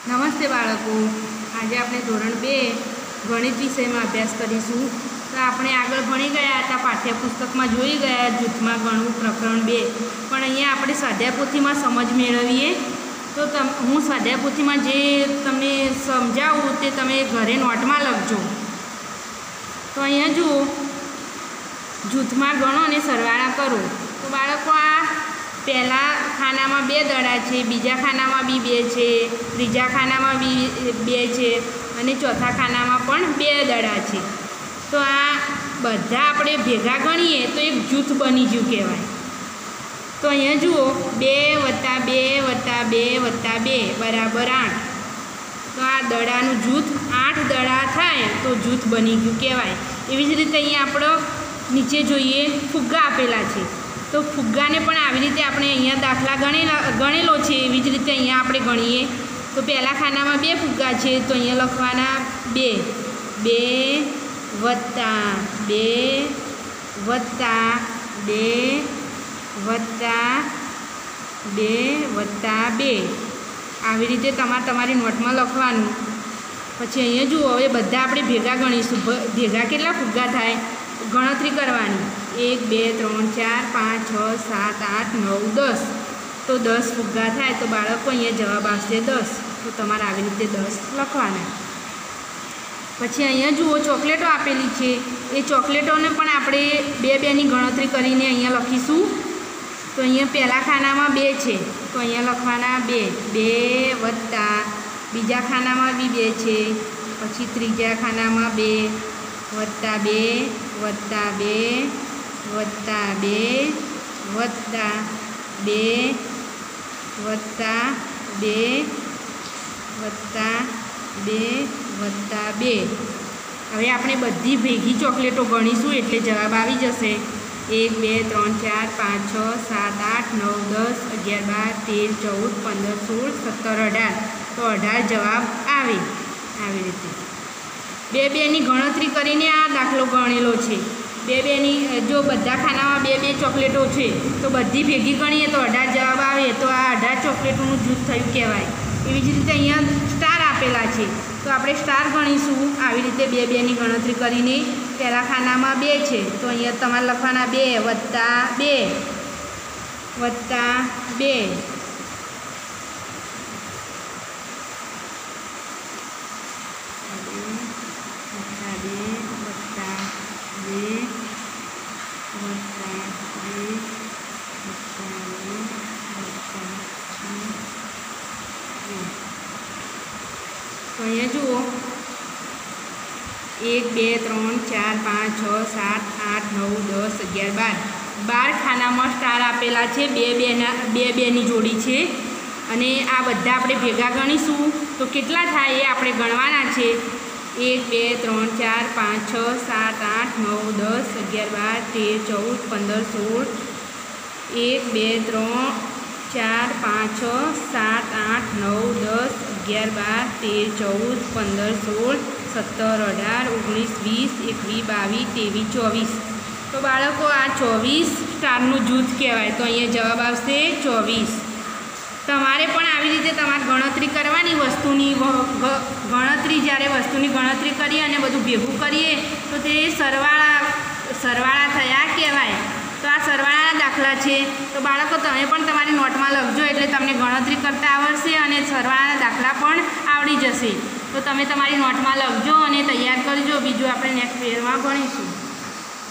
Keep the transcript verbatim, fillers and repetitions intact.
નમસ્તે બાળકો, આજે આપણે ધોરણ બે ગણિત વિષયમાં અભ્યાસ કરીશું. તો આપણે આગળ ભણી ગયા હતા, પાઠ્યપુસ્તકમાં જોઈ ગયા જૂથમાં ગણવું પ્રકરણ બે. પણ અહીંયા આપણે સ્વાધ્યાયપોથીમાં સમજ મેળવીએ. તો તમ હું સ્વાધ્યાયપોથીમાં જે તમને સમજાવું તે તમે ઘરે નોટમાં લખજો. તો અહીંયા જુઓ, જૂથમાં ગણો અને સરવાળા કરો. તો બાળકો, આ પહેલા ખાનામાં બે દડા છે, બીજા ખાનામાં બી બે છે, ત્રીજા ખાનામાં બી બે છે અને ચોથા ખાનામાં પણ બે દડા છે. તો આ બધા આપણે ભેગા ગણીએ તો એક જૂથ બની ગયું કહેવાય. તો અહીંયા જુઓ, બે વત્તા બે વત્તા બે વત્તા બે બરાબર આઠ. તો આ દડાનું જૂથ આઠ દડા થાય તો જૂથ બની ગયું કહેવાય. એવી જ રીતે અહીંયા આપણો નીચે જોઈએ, ફુગ્ગા આપેલા છે. તો ફુગ્ગાને પણ આવી રીતે આપણે અહીંયા દાખલા ગણેલા ગણેલો છે. એવી જ રીતે અહીંયા આપણે ગણીએ. તો પહેલાં ખાનામાં બે ફુગ્ગા છે, તો અહીંયા લખવાના બે બે વત્તા બે વત્તા બે વત્તા બે વત્તા બે. આવી રીતે તમારે તમારી નોટમાં લખવાનું. પછી અહીંયા જુઓ, હવે બધા આપણે ભેગા ગણીશું. ભેગા કેટલા ફુગ્ગા થાય ગણતરી કરવાની. એક બે ત્રણ ચાર પાંચ છ સાત આઠ નવ દસ. તો દસ ફુગ્ગા થાય. તો બાળકો અહીંયા જવાબ આવશે દસ. તો તમારે આવી રીતે દસ લખવાના. પછી અહીંયા જુઓ, ચોકલેટો આપેલી છે. એ ચોકલેટોને પણ આપણે બે બેની ગણતરી કરીને અહીંયા લખીશું. તો અહીંયા પહેલા ખાનામાં બે છે, તો અહીંયા લખવાના બે બે વત્તા બીજા ખાનામાં બી બે છે, પછી ત્રીજા ખાનામાં બે વત્તા બે વત્તા બે વત્તા બે વત્તા બે વત્તા બે વત્તા બે વત્તા બે. હવે આપણે બધી ભેગી ચોકલેટો ગણીશું એટલે જવાબ આવી જશે. એક બે ત્રણ ચાર પાંચ છ સાત આઠ નવ દસ અગિયાર બાર તેર ચૌદ પંદર સોળ સત્તર અઢાર. તો અઢાર જવાબ આવે. આવી રીતે બે બેની ગણતરી કરીને આ દાખલો ગણેલો છે. બે બેની જો બધા ખાનામાં બે બે ચોકલેટો છે તો બધી ભેગી ગણીએ તો અઢાર જવાબ આવે. તો આ અઢાર ચોકલેટોનું જૂથ થયું કહેવાય. એવી જ રીતે અહીંયા સ્ટાર આપેલા છે, તો આપણે સ્ટાર ગણીશું. આવી રીતે બે બેની ગણતરી કરીને પહેલા ખાનામાં બે છે, તો અહીંયા તમારે લખવાના બે વત્તા બે વત્તા બે. તો અહીંયા જુઓ, એક બે ત્રણ ચાર પાંચ છ સાત આઠ નવ દસ અગિયાર બાર. બાર ખાનામાં સ્ટાર આપેલા છે. બે બેના બે બેની જોડી છે અને આ બધા આપણે ભેગા ગણીશું તો કેટલા થાય એ આપણે ગણવાના છે. એક બે ત્રણ ચાર પાંચ છ સાત આઠ નવ દસ અગિયાર બાર તેર ચૌદ પંદર સોળ. એક બે ત્રણ ચાર પાંચ છ સાત આઠ નવ દસ અગિયાર બાર તેર ચૌદ પંદર સોળ સત્તર અઢાર ઓગણીસ વીસ એકવીસ બાવીસ ત્રેવીસ ચોવીસ. તો બાળકો, આ ચોવીસ સ્ટારનું જૂથ કહેવાય. તો અહીંયા જવાબ આવશે ચોવીસ. તમારે પણ આવી રીતે તમારે ગણતરી કરવાની વસ્તુની. ગણતરી જ્યારે વસ્તુની ગણતરી કરીએ અને બધું ભેગું કરીએ તો તે સરવાળા સરવાળા થયા કહેવાય. તો આ સરવાળાના દાખલા છે. તો બાળકો, તમે પણ તમારી નોટમાં લખજો એટલે તમને ગણતરી કરતાં આવડશે અને સરવાળાના દાખલા પણ આવડી જશે. તો તમે તમારી નોટમાં લખજો અને તૈયાર કરજો. બીજું આપણે નેક્સ્ટ યરમાં ભણીશું.